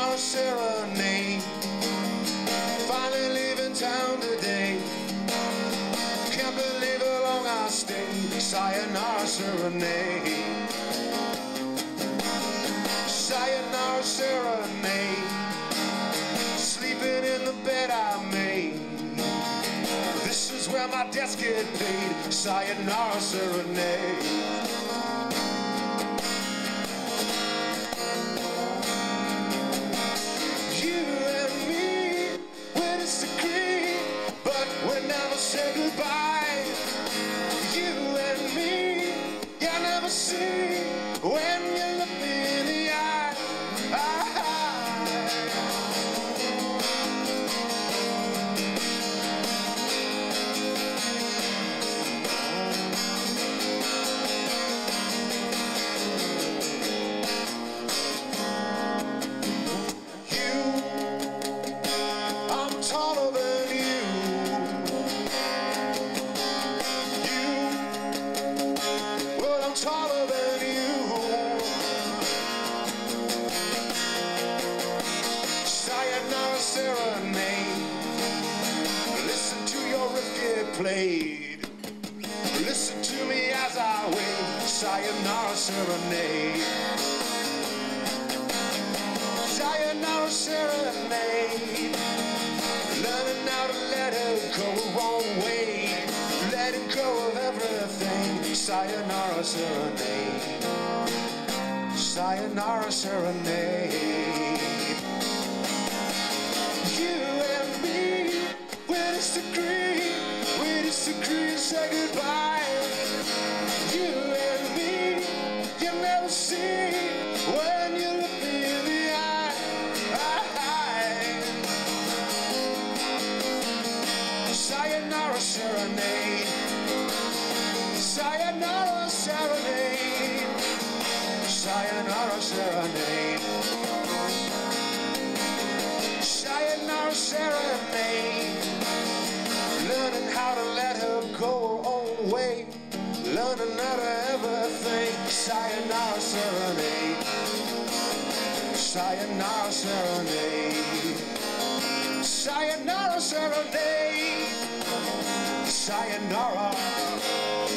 Sayonara Serenade. Finally leaving town today. Can't believe how long I stayed. Sayonara Serenade. Sayonara Serenade. Sleeping in the bed I made. This is where my debts get paid. Sayonara Serenade. Say goodbye. You and me, you never see when you look me in the eye. You, I'm taller than you. Taller than you. Sayonara Serenade. Listen to your riff get played. Listen to me as I wait. Sayonara Serenade. Sayonara Serenade. Learning how to let it go a wrong way. Letting go of everything. Sayonara Serenade. Sayonara Serenade. You and me, we disagree, say goodbye. You and me, you never see when you look me in the eye. Sayonara Serenade. Sayonara Serenade. Sayonara Serenade. Sayonara Serenade. Learning how to let her go her own way. Learning how to everything. Sayonara Serenade. Sayonara Serenade. Sayonara Serenade. Sayonara.